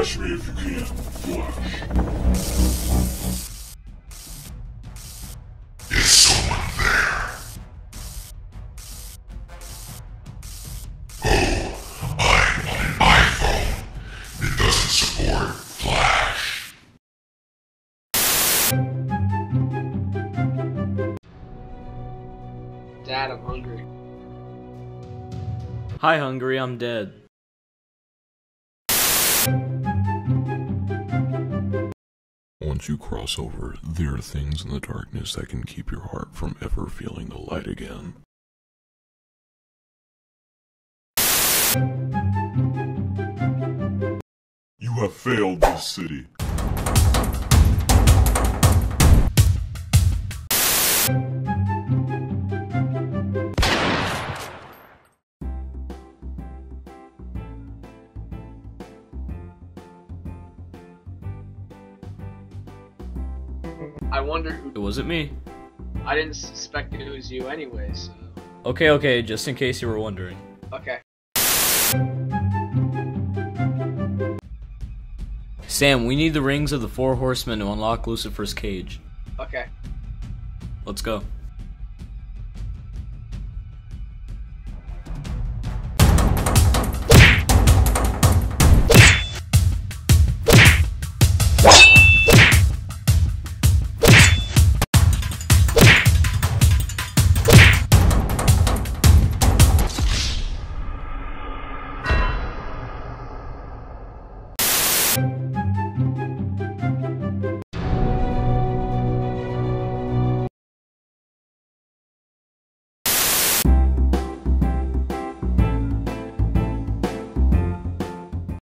Catch me if you can, Flash. Is someone there? Oh, I'm on an iPhone. It doesn't support Flash. Dad, I'm hungry. Hi, hungry, I'm dead. Once you cross over, there are things in the darkness that can keep your heart from ever feeling the light again. You have failed this city. I wonder who. It wasn't me. I didn't suspect it was you anyway, so. Okay, just in case you were wondering. Okay. Sam, we need the rings of the 4 horsemen to unlock Lucifer's cage. Okay. Let's go.